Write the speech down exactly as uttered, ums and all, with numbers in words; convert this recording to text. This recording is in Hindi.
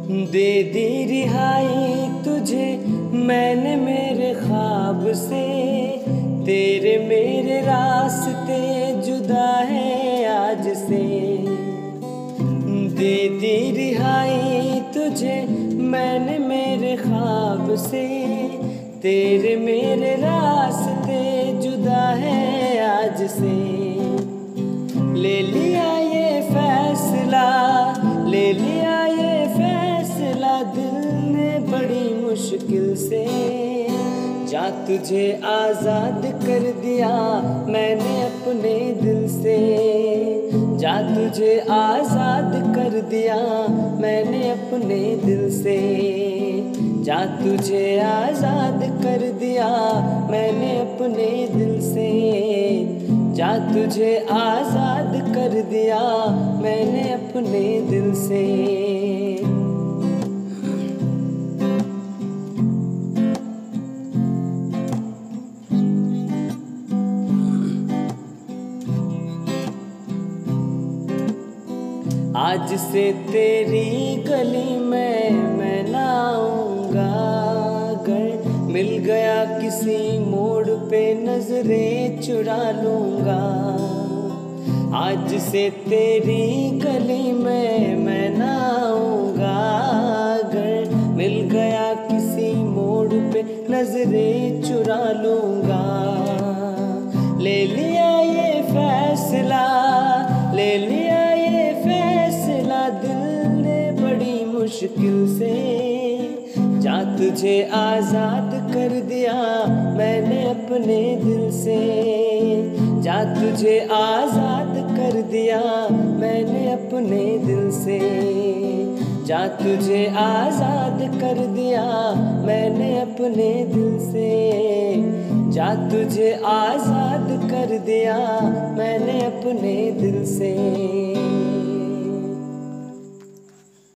दे दी रिहाई तुझे मैंने मेरे ख्वाब से, तेरे मेरे रास्ते जुदा है आज से। दे दी रिहाई तुझे मैंने मेरे ख्वाब से, तेरे मेरे रास्ते जुदा है आज से। ले लिया ये फैसला, ले लिया ये फैसला दिल ने बड़ी मुश्किल से। जा तुझे आज़ाद कर दिया मैंने अपने दिल से, जा तुझे आज़ाद कर दिया मैंने अपने दिल से। जा तुझे आज़ाद कर दिया मैंने अपने दिल से, जा तुझे आज़ाद कर दिया मैंने अपने दिल से। आज से तेरी गली में मैं ना आऊँगा, अगर मिल गया किसी मोड़ पे नजरें चुरा लूँगा। आज से तेरी गली में मैं ना आऊँगा, अगर मिल गया किसी मोड़ पे नजरें चुरा लूँगा। ले लिया ये फैसला, ले लिया ये फैसला दिल ने बड़ी मुश्किल से। जा तुझे आज़ाद कर दिया मैंने अपने दिल से, जा तुझे आज़ाद कर दिया मैंने अपने दिल से। जा तुझे आज़ाद कर दिया मैंने अपने दिल से, जा तुझे आज़ाद कर दिया मैंने अपने दिल से।